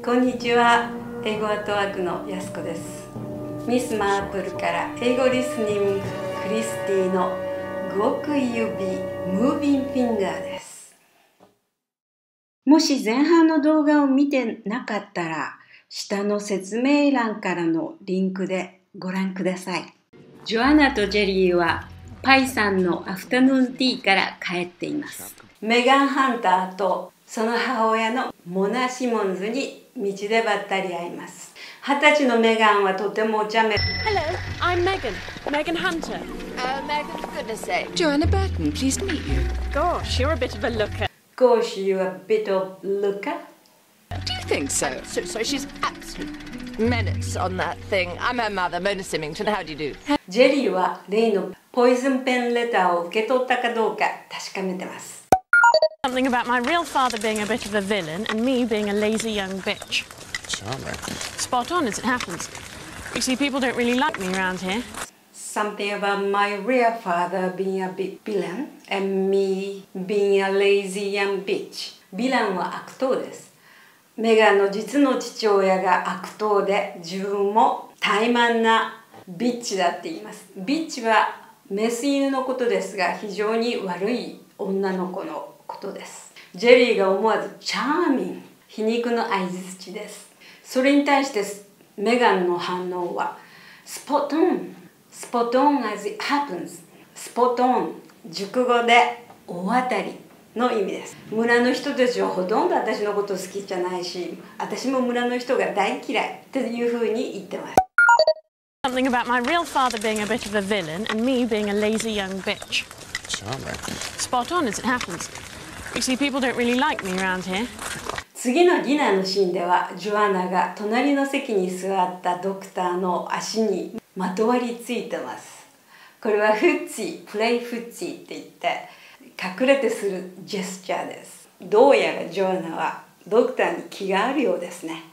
こんにちは。英語アートワークのやすこです。ミスマープルから英語リスニングクリスティの動く指ムービンフィンガーです。もし前半の動画を見てなかったら下の説明欄からのリンクでご覧ください。ジョアナとジェリーはパイさんのアフタヌーンティーから帰っています。メガン・ハンターとその母親のモナ・シモンズに道でばったり会います。20歳のメガンはとてもお茶目。 Hello, I'm Megan. Megan Hunter. Megan, for goodness sake. Joanna Burton, pleased to meet you. Gosh, you're a bit of a looker. Gosh, you're a bit of looker. Do you think so? So sorry, she's absolute menace on that thing. I'm her mother, Mona Symington. How do you do? ジェリーは例のポイズンペンレターを受け取ったかどうか確かめてます。 Something about my real father being a bit of a villain and me being a lazy young bitch. Charming. Spot on as it happens. You see, people don't really like me around here. Something about my real father being a bit villain and me being a lazy young bitch. ヴィランは悪党です。メガンの実の父親が悪党で自分も怠慢なビッチだって言います。ビッチはメス犬のことですが非常に悪い女の子のことです。ジェリーが思わずチャーミング、皮肉の相づちです。それに対してメガンの反応はスポットン、スポットン as it happens。スポットン、熟語で大当たりの意味です。村の人たちはほとんど私のこと好きじゃないし、私も村の人が大嫌いっていうふうに言ってます。 Something about my real father being a bit of a villain and me being a lazy young bitch. Charming. Spot on as it happens. You see, people don't really like me around here. 次のディナーのシーンではジョアナが隣の席に座ったドクターの足にまとわりついてます。これはフッチー、プレイフッチーって言って隠れてするジェスチャーです。どうやらジョアナはドクターに気があるようですね。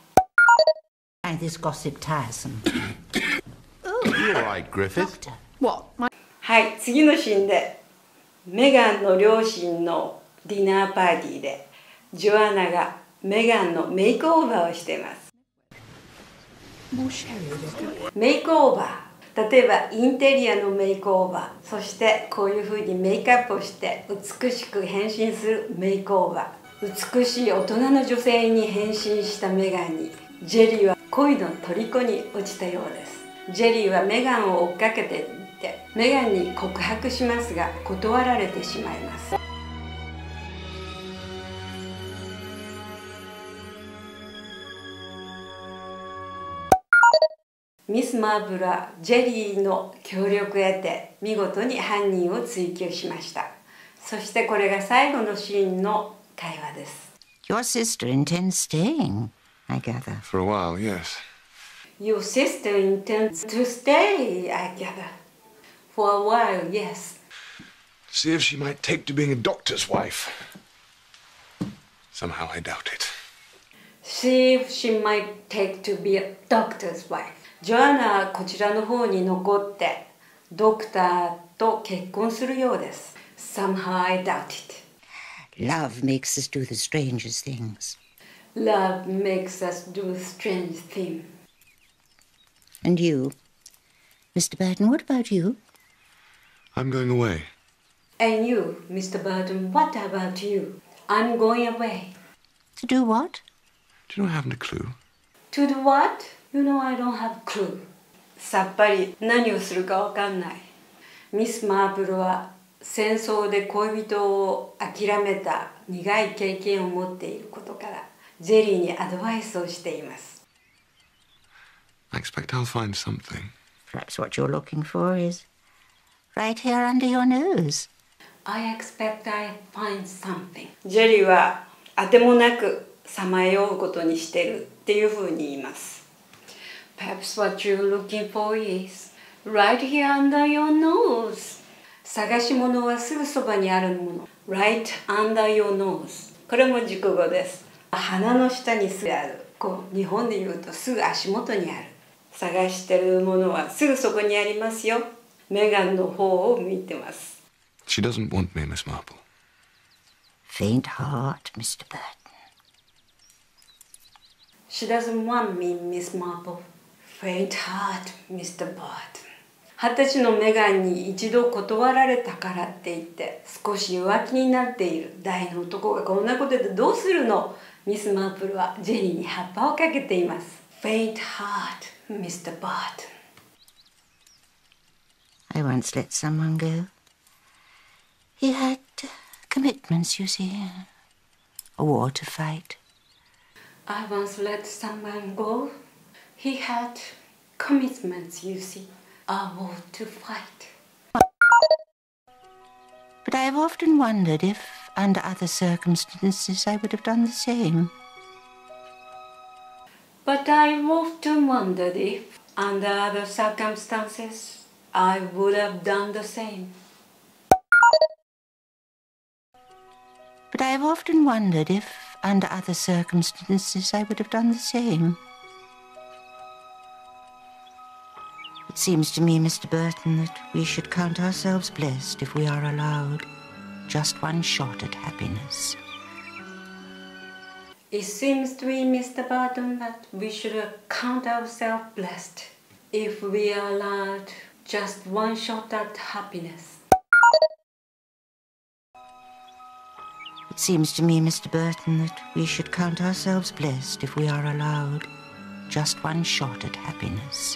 Find this gossip tiresome. You all right, Griffith? What? はい、次のシーンでメガンの両親のディナーパーティーでジョアナがメガンのメイクオーバーをしています。メイクオーバー、例えばインテリアのメイクオーバー、そしてこういうふうにメイクアップをして美しく変身するメイクオーバー。美しい大人の女性に変身したメガンにジェリーは恋の虜に落ちたようです。ジェリーはメガンを追っかけていってメガンに告白しますが断られてしまいます。ミス・マーブルはジェリーの協力を得て見事に犯人を追及しました。そしてこれが最後のシーンの会話です。 Your sister intends staying, I gather. For a while, yes. Your sister intends to stay, I gather. For a while, yes. See if she might take to being a doctor's wife. Somehow I doubt it. See if she might take to be a doctor's wife. ジョアナはこちらの方に残ってドクターと結婚するようです。Somehow I doubt it. Love makes us do the strangest things. Love makes us do strange things. And you, Mr. Burton, what about you? I'm going away. And you, Mr. Burton, what about you? I'm going away. To do what? Do you not have a clue? To do what? You know I don't have clue. さっぱり何をするかわかんない。ミス・マープルは戦争で恋人を諦めた苦い経験を持っていることからジェリーにアドバイスをしています。 I expect I'll find something. Perhaps what you're looking for is right here under your nose. I expect I find something. ジェリーはあてもなくさまようことにしてるっていうふうに言います。Perhaps what you're looking for is right here under your nose. 探し物はすぐそばにあるもの。Right under your nose. これも熟語です。鼻の下にすぐある。こう日本で言うとすぐ足元にある。探してるものはすぐそこにありますよ。メガンの方を向いてます。 She doesn't want me, Miss Marple. Faint heart, Mr. Burton. She doesn't want me, Miss Marple. Faint heart, Mr. Barton. 20歳のメガンに一度断られたからって言って少し弱気になっている大の男がこんなことでどうするの？ミス・マープルはジェリーに葉っぱをかけています。Faint heart, Mr. Barton. I once let someone go. He had commitments, you see. A war to fight. I once let someone go. He had commitments, you see. A war to fight. But I've often wondered if, under other circumstances, I would have done the same. But I've often wondered if, under other circumstances, I would have done the same. But I've often wondered if, under other circumstances, I would have done the same. It seems to me, Mr. Burton, that we should count ourselves blessed if we are allowed just one shot at happiness. It seems to me, Mr. Barton, that we should count ourselves blessed if we are allowed just one shot at happiness. It seems to me, Mr. Burton, that we should count ourselves blessed if we are allowed just one shot at happiness.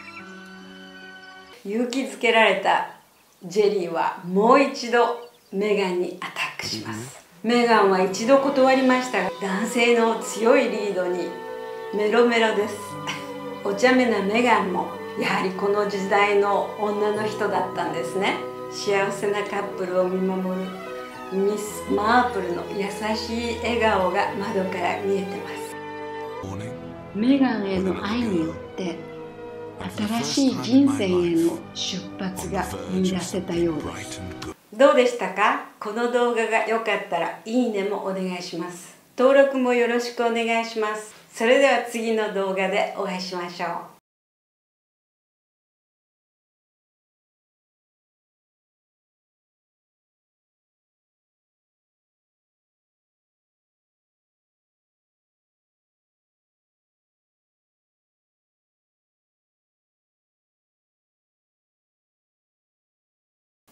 勇気づけられたジェリーはもう一度メガンにアタックします。メガンは一度断りましたが男性の強いリードにメロメロです。お茶目なメガンもやはりこの時代の女の人だったんですね。幸せなカップルを見守るミス・マープルの優しい笑顔が窓から見えてます。メガンへの愛によって新しい人生への出発が見出せたようです。どうでしたか？この動画が良かったらいいねもお願いします。登録もよろしくお願いします。それでは次の動画でお会いしましょう。